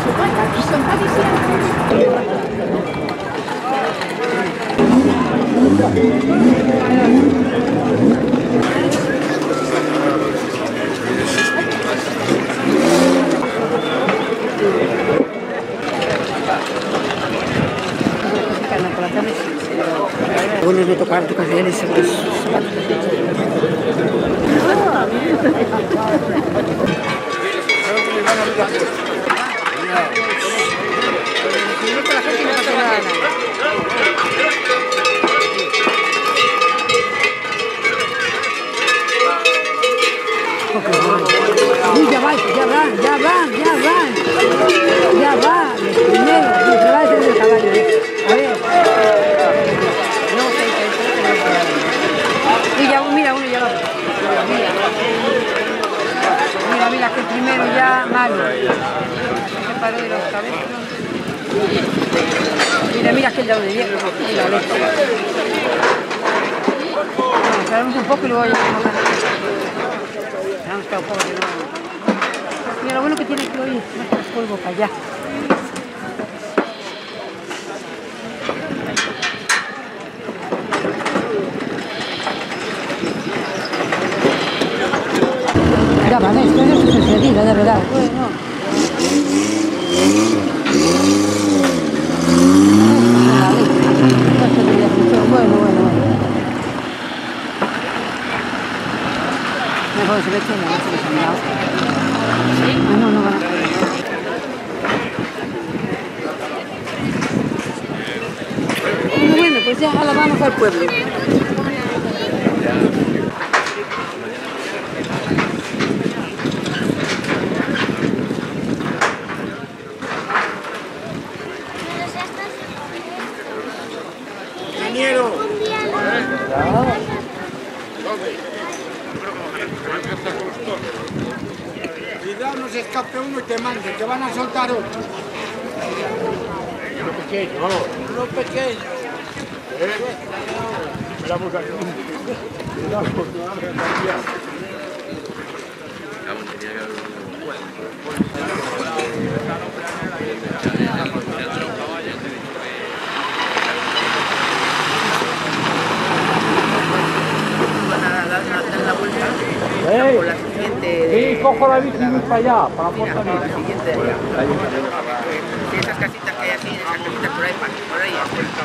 Vuole di toccare tu così e si ya van, primero, se va a hacer el caballo, a ver. Y ya, mira, uno ya lo... Mira, que el primero ya malo. Se paró de los cabezos. Mira que el de los de hierro. Mira, bueno, esperamos un poco y luego ya vamos a... Vamos a esperar un poco que no... Mira, lo bueno que tiene que hoy es más polvo para allá. Ya vale, esto es su sucedido, de verdad. Bueno. Bueno. Mejor se ve que no se les ha mirado. ¿Sí? No van a poder. Bueno, pues ya ahora vamos al pueblo. Ingeniero. Cuidado, no se escape uno y te mande, que van a soltar otro. Uno pequeño. Esperamos aquí. Cuidado, porque van a cambiar. Con la siguiente... Sí, cojo la bici y voy para allá, para la puerta mira, con la siguiente de allá. Esas casitas que hay aquí, esas casitas por ahí, por ahí.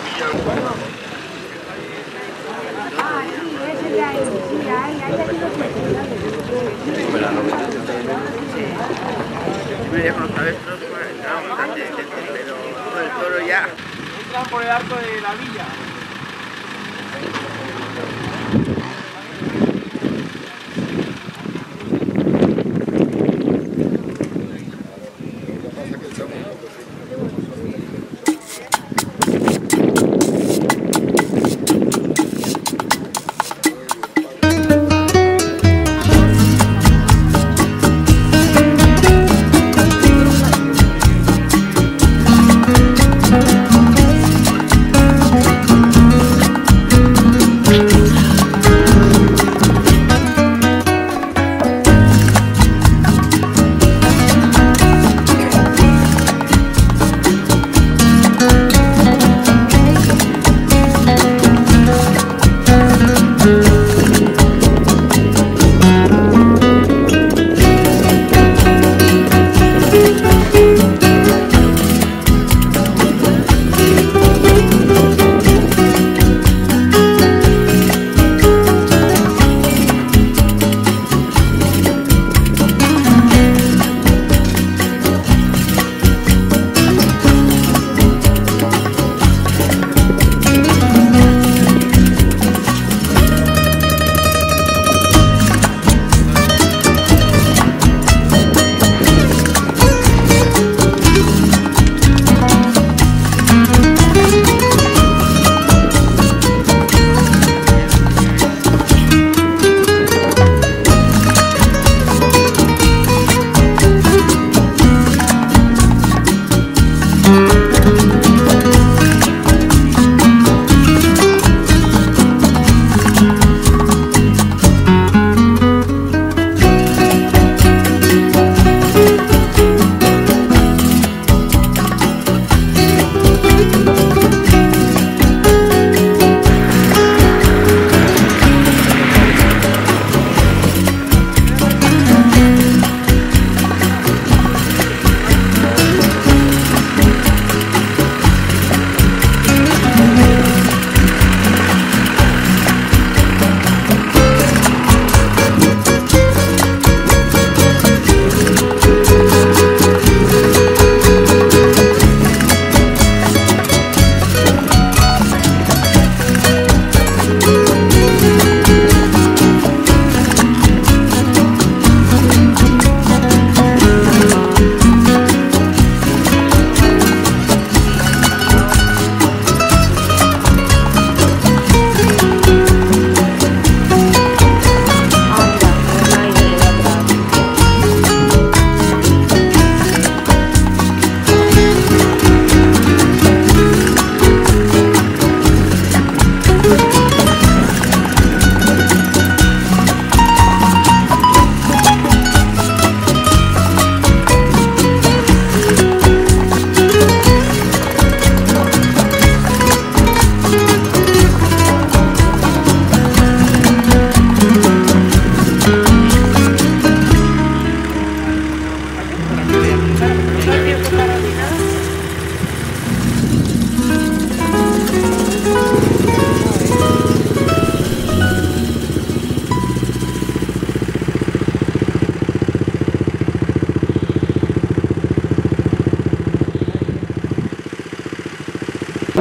Ah, sí, ese de ahí, sí, ahí aquí lo Yo me con los cabezos, entramos bastante decentes, pero el toro ya... Entran por el arco de la villa.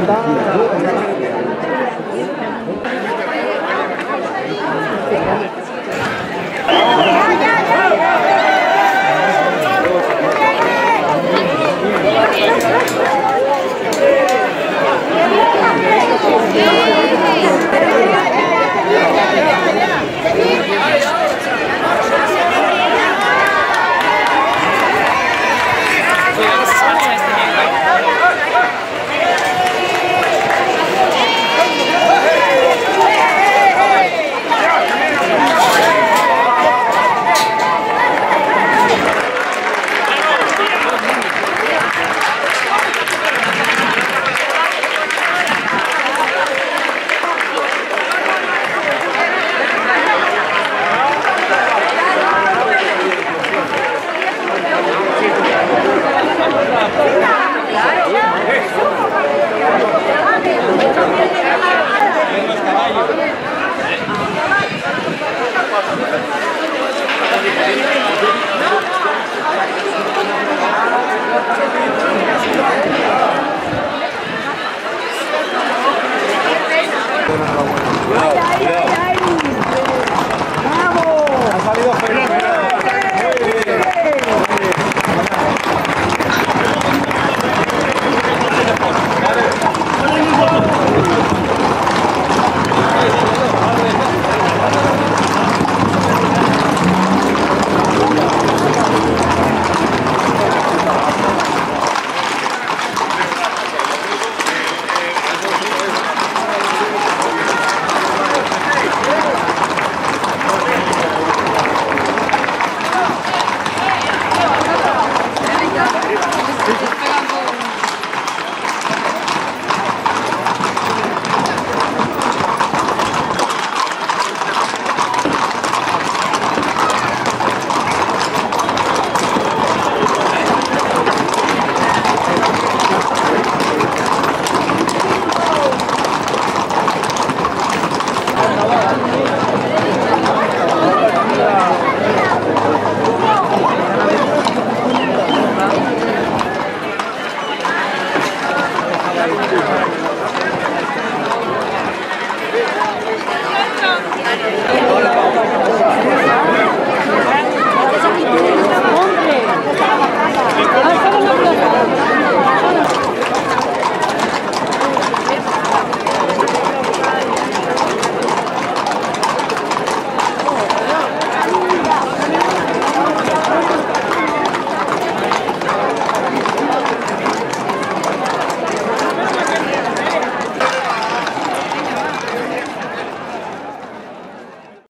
está